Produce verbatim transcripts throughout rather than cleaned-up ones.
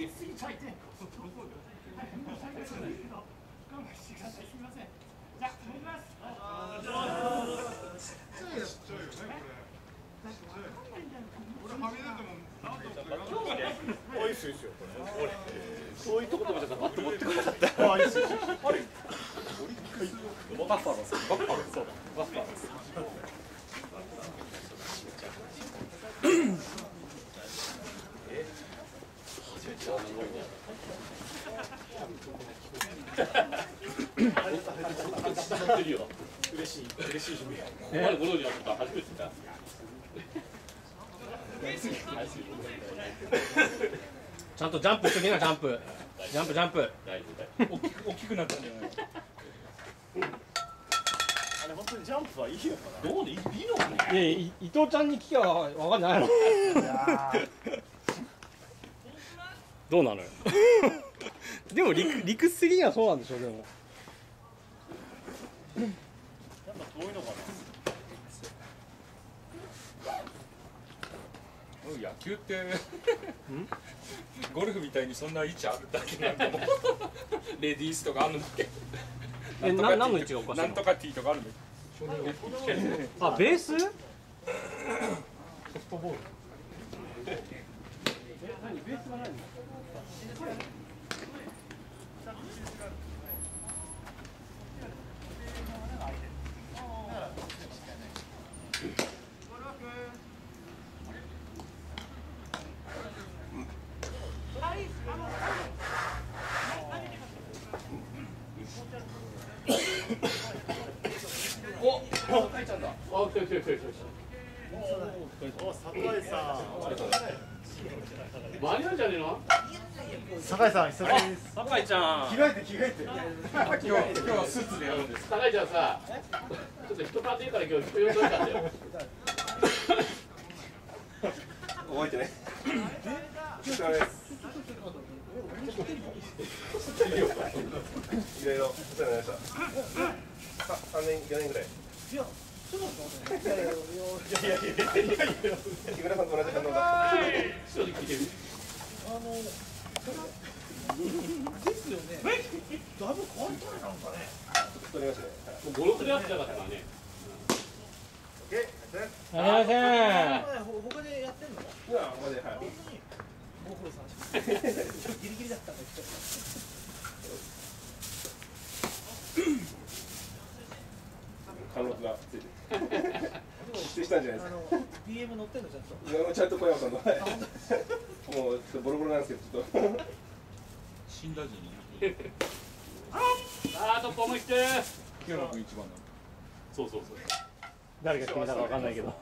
すぎちゃいて。はい、もう最後ですけど、我慢してください。すみません。じゃあ、戻ります。ちっちゃいよね、これ。俺はみ出ても、なんとか。 おいしいですよ、これ。俺、そういうところでバット持ってこなかった。あ、いいですよ。あれ。バッファローズ。バッファローズ。そうだ。バッファローズ。嬉しい、嬉しい準備。まだご存知のこと初めて見た。 ちゃんとジャンプしときな、ジャンプ。ジャンプ、ジャンプ。 大きくなったんじゃない。あれ本当にジャンプはいいのかな。どうでいいのかね。 いや、伊藤ちゃんに聞きゃわかんないの。どうなのよ。でも理理屈的にはそうなんでしょう。でも。 やっぱ遠いのかな。 野球ってゴルフみたいにそんな位置あるだけなんかもレディースとかあるんだっけ。 え、な何の位置がおかしいの。 なんとかティーとかあるんだっけ。 あ、ベース？ソフトボール。 え、何ベースが何？ お、タイちゃんだ。あ、来た来た来た来た。お、酒井さん。間に合うじゃねえの？ 酒井さん、久しぶりです。 酒井ちゃん。 着替えて着替えて。 今日今日はスーツでやるんです。 酒井ちゃんさ、ちょっと人変わっていいから今日人呼んどいたんだよ。 覚えてね。お疲れです。いろいろお世話になりました。さ、三年四年ぐらい。いや、そうなんですか。いやいやいやいやいやいや。木村さんと同じ反応だ。 一人聞いてる。 あの。ですよね。だいぶ変わったね、なんかね。太りましたね。 もう五六でやってなかったからね。 オッケー。 ありません。 他でやってんの？いや、他で、はい。大黒さん。ギリギリだったんだけど。貫禄がついてる。失礼したんじゃないですか。ビーエム 乗ってんのちゃんと。ちゃんと小山さんの。もうちょっとボロボロなんですけど、ちょっと。 死んだ字に。 あー、トップ思いして。 清野君一番なの。 そうそうそう。 誰が決めたかわかんないけど。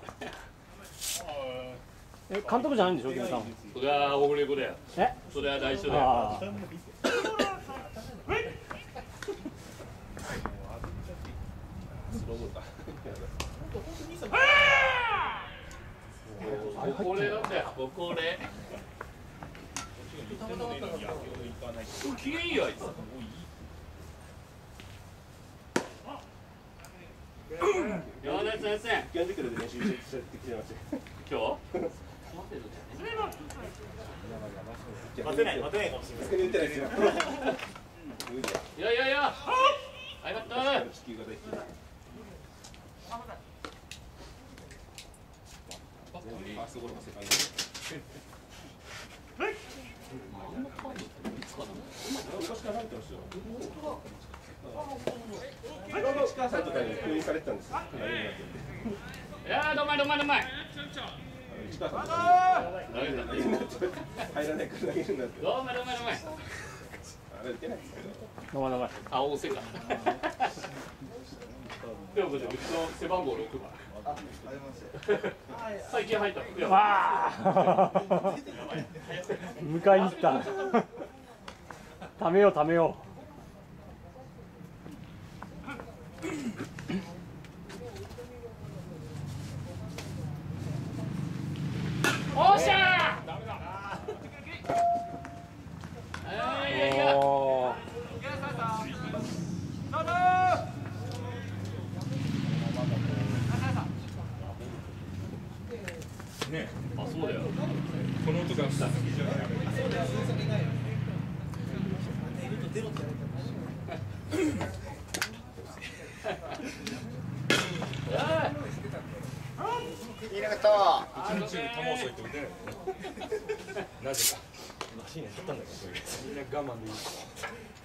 え、監督じゃないんでしょ、キムさん。 それは大栗子だよ。 え、 それは内緒だよ。 ああ。 ご高齢なんだよ、ご高齢。機嫌いいよ、あいつ。山田先生。 よんじゅっキロで練習してきてました。 今日？ 待てない待てないかもしれない。打ってないですよ。 いやいやいや。ありがとう。 地球が大好き。ファーストゴロのセカンド。昔から入ってましたよ。市川さんとかに封印されてたんですよ。 いやー、どまいどまいどまい。 市川さんとかに入らないから投げるんだって。 どまいどまいどまい。 あれ打てないですけど。 どうもどうも。 あ、大瀬か。でも、うちの背番号六番。最近入った福山。 わあ。迎えに行った。ためようためよう。 おっしゃー。ダメだ。いやいや。 おー。 ねあ、そうだよ。 この音がした非常にやいいなかった一日中玉遅いって打てないなぜかマシンやっちゃったんだけど、そういう。 みんな我慢でいい